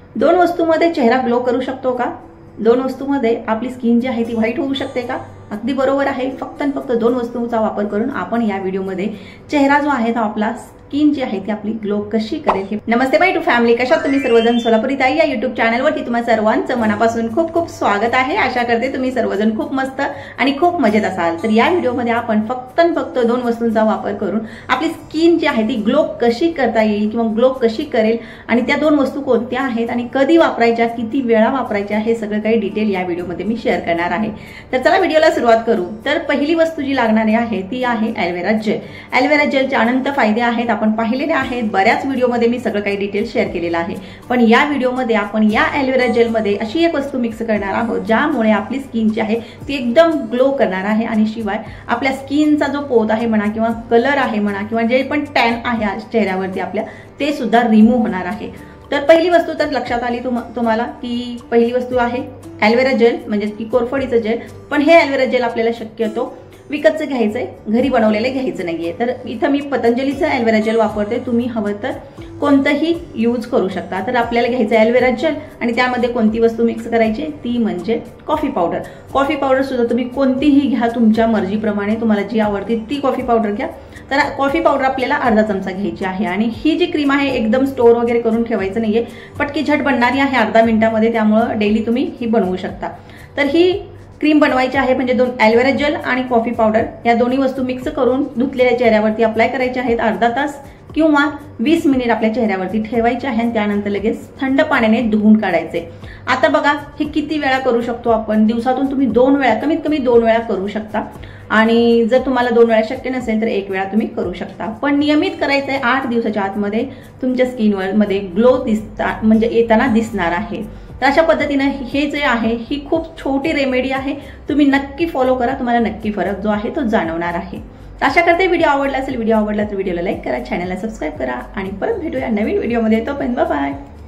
दोन वस्तूंमध्ये चेहरा ग्लो करू शकतो का? दोन वस्तूंमध्ये आपली स्किन जी आहे ती व्हाईट होऊ शकते का? अगदी बरोबर आहे। फक्त आणि फक्त दोन वस्तूंचा वापर करून आपण या व्हिडिओमध्ये चेहरा जो आहे तो आपला स्किन जी आहे ती आपली ग्लो कशी करेल हे। नमस्ते बाय टू फॅमिली, कशा तुम्ही सर्वजण? सोलापुरी ताई या युट्यूब चॅनलवरती तुम्हा सर्वांचं मनापासून खूप खूप स्वागत आहे। आशा करते तुम्ही सर्वजण खूप मस्त आणि खूप मजेत असाल। तर या व्हिडिओमध्ये आपण फक्त आणि फक्त दोन वस्तूंचा वापर करून आपली स्किन जी आहे ती ग्लो कशी करता येईल किंवा ग्लो कशी करेल आणि त्या दोन वस्तू कोणत्या आहेत आणि कधी वापरायच्या, किती वेळा वापरायच्या, हे सगळं काही डिटेल या व्हिडिओमध्ये मी शेअर करणार आहे। तर चला व्हिडिओला सुरुवात करू। तर पहिली वस्तू जी लागणारी आहे ती आहे ॲलोवेरा जेल। ॲलोवेरा जेलचे अनंत फायदे आहेत, आपण पाहिलेले आहेत। बऱ्याच व्हिडिओमध्ये मी सगळं काही डिटेल शेअर केलेलं आहे, पण या व्हिडिओमध्ये आपण या ॲलोवेरा जेलमध्ये अशी एक वस्तू मिक्स करणार आहोत ज्यामुळे आपली स्किन जी आहे ती एकदम ग्लो करणार आहे आणि शिवाय आपल्या स्किनचा जो पोत आहे म्हणा किंवा कलर आहे म्हणा किंवा जे पण टॅन आहे चेहऱ्यावरती आपल्या, ते सुद्धा रिमूव्ह होणार आहे। तर पहिली वस्तू तर लक्षात आली तुम्हाला की पहिली वस्तू आहे ॲलोवेरा जेल, म्हणजे की कोरफडीचं जेल। पण हे ॲलोवेरा जेल आपल्याला शक्यतो विकतचं घ्यायचंय, घरी बनवलेलं घ्यायचं नाहीये। तर इथं मी पतंजलीचं ॲलोवेरा जेल वापरते, तुम्ही हवं तर कोणतंही यूज करू शकता। तर आपल्याला घ्यायचं ॲलोवेरा जेल आणि त्यामध्ये कोणती वस्तू मिक्स करायची ती म्हणजे कॉफी पावडर। कॉफी पावडर सुद्धा तुम्ही कोणतीही घ्या, तुमच्या मर्जीप्रमाणे तुम्हाला जी आवडते ती कॉफी पावडर घ्या। तर कॉफी पावडर आपल्याला अर्धा चमचा घ्यायची आहे आणि ही जी क्रीम आहे एकदम स्टोर वगैरे करून ठेवायचं नाहीये, पटकी झट बनणारी आहे अर्धा मिनिटामध्ये, त्यामुळे डेली तुम्ही ही बनवू शकता। तर ही क्रीम बनवायची आहे म्हणजे दोन ॲलोवेरा जेल आणि कॉफी पावडर या दोन्ही वस्तू मिक्स करून धुतलेल्या चेहऱ्यावरती अप्लाय करायच्या आहेत। अर्धा तास किंवा 20 मिनिट आपल्या चेहऱ्यावरती ठेवायचे आहे आणि त्यानंतर लगेच थंड पाण्याने धुवून काढायचे। आता बघा हे किती वेळा करू शकतो आपण? दिवसातून तुम्ही 2 वेळा, कमीत कमी 2 वेळा करू शकता आणि जर तुम्हाला 2 वेळा शक्य नसेल तर 1 वेळा तुम्ही करू शकता। पण नियमित करायचंय, 8 दिवसाच्या आतमध्ये तुमच्या स्किनवर मध्ये ग्लो म्हणजे येताना दिसणार आहे। तर अशा पद्धतीने हे जे आहे ही खूप छोटी रेमेडी आहे, तुम्ही नक्की फॉलो करा, तुम्हाला नक्की फरक जो आहे तो जाणवणार आहे। आशा करते व्हिडिओ आवडला असेल। व्हिडिओ आवडला तर व्हिडिओला लाईक करा, चॅनलला सबस्क्राईब करा आणि परत भेटूया नवीन व्हिडिओमध्ये। तोपर्यंत बाय बाय।